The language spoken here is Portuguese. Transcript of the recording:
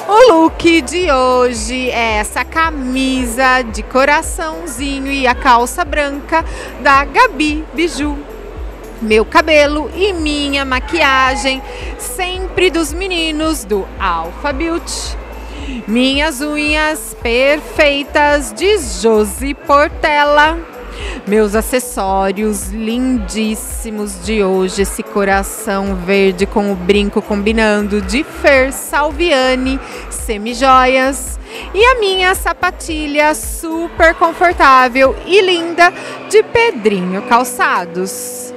O look de hoje é essa camisa de coraçãozinho e a calça branca da Gabi Biju. Meu cabelo e minha maquiagem sempre dos meninos do Alpha Beauty. Minhas unhas perfeitas de Josi Portela. Meus acessórios lindíssimos de hoje, esse coração verde com o brinco combinando de Fer Salviani, semijoias. E a minha sapatilha super confortável e linda de Pedrinho Calçados.